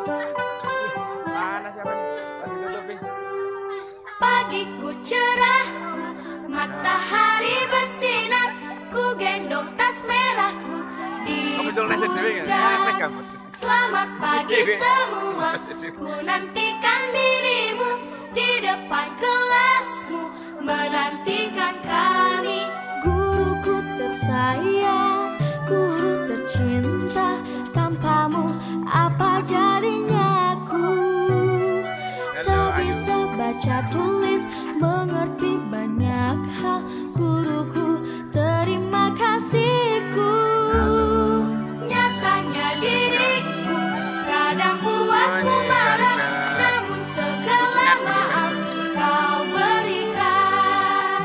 Mana siapa nih? Masih tutup nih. Pagiku cerah, matahari bersinar, ku gendong tas merahku di gudang. Selamat pagi semua, ku nantikan dirimu di depan kelasmu, menantikan kami. Guruku tersayang, guru tercinta, tanpamu apa jadinya aku? Tak bisa baca tulis, mengerti banyak hal. Guruku, terima kasihku. Nyatanya diriku kadang buatmu marah, namun segala maaf kau berikan.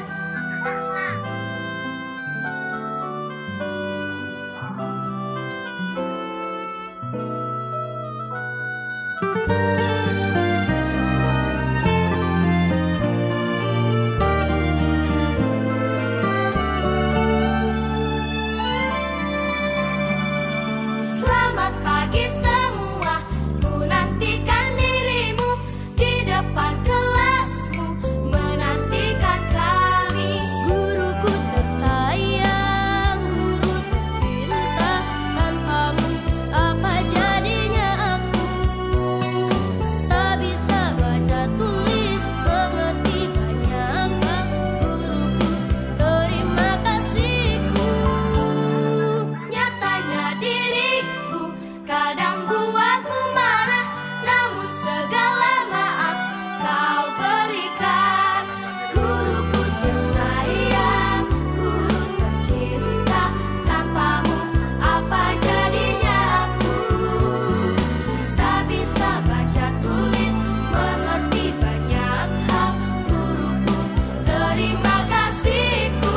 Selamat pagi semua, ku nantikan dirimu di depan kelasmu, menantikan kami. Guruku tersayang, guru tercinta, tanpamu apa jadinya aku? Tak bisa baca tulis, mengerti banyak hal. Guruku, terima kasihku. Nyatanya diriku kadang buatmu marah, namun segala maaf kau berikan. Guruku tersayang, guru tercinta, tanpamu apa jadinya aku? Tak bisa baca tulis, mengerti banyak hal. Guruku, terima kasihku.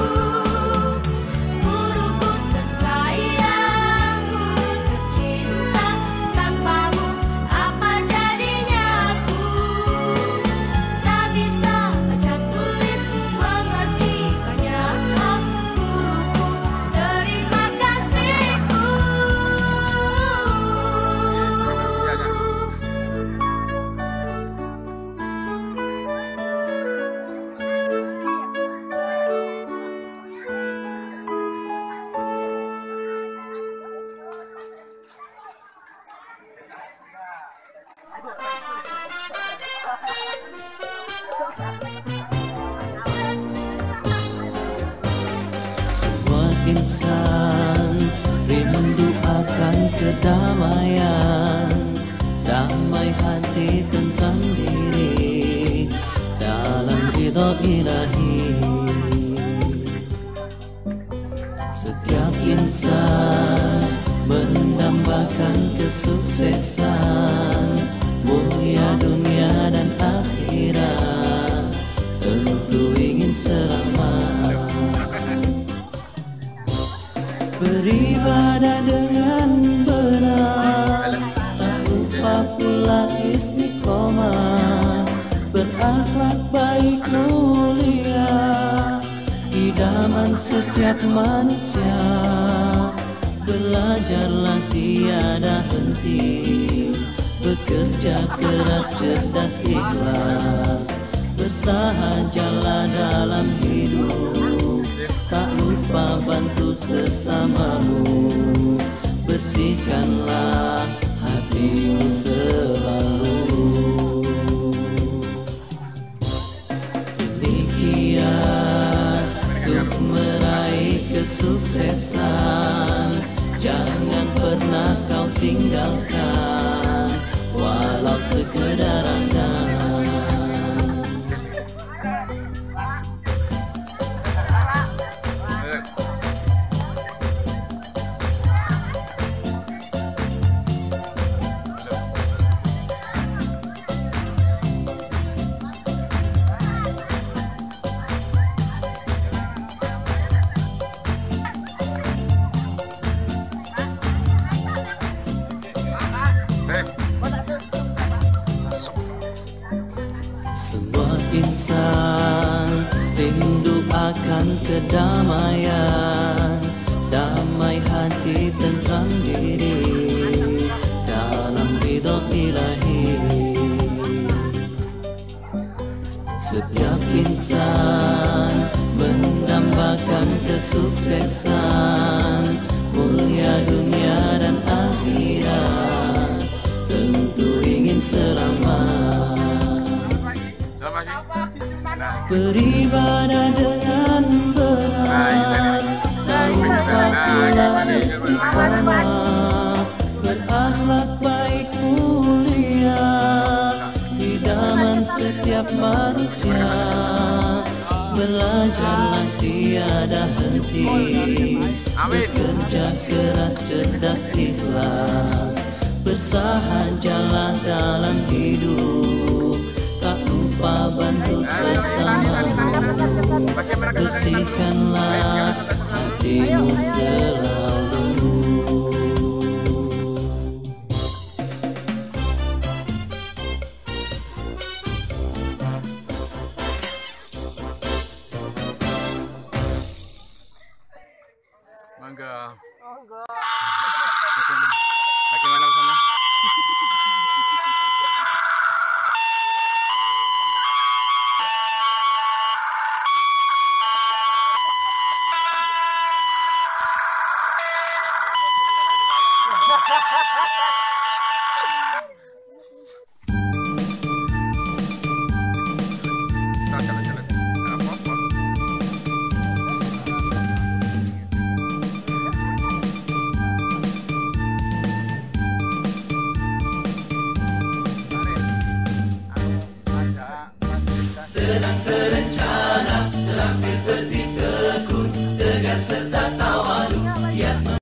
Guruku tersayang, guru tercinta, tanpamu apa jadinya aku? Tak bisa baca tulis, mengerti banyak hal. Guruku, terima kasihku. Semua insan rindu akan kedamaian, damai hati tentang diri dalam ridho ilahi. Setiap insan mendambakan kesuksesan, mulia dunia dan akhirat, tentu ingin selamat. Beribadah dengan benar, tak lupa pula istiqomah, berakhlak baik mulia, idaman setiap manusia. Belajarlah tiada henti, bekerja keras, cerdas, ikhlas, bersahajalah dalam hidup, tak lupa bantu sesamamu, bersihkanlah hatimu selalu. Demikian untuk meraih kesuksesan, jangan pernah kau tinggalkan, walau sekedar angan. Semua insan rindu akan kedamaian, damai hati tentram diri dalam ridho ilahi. Setiap insan mendambakan kesuksesan, mulia dunia dan akhirat, tentu ingin selamat. Beribadah dengan benar, tanpa pula istiqamah, berakhlak baik mulia, idaman setiap manusia. Belajarlah tiada henti, bekerja keras, cerdas, ikhlas, bersahajalah dalam hidup, tak lupa bantu sesamamu, bersihkanlah hatimu selalu. Mangga. Bagaimana pesannya? Jalan-jalan. Apa-apa. Tenang terencana, terampil berditekun, tegar serta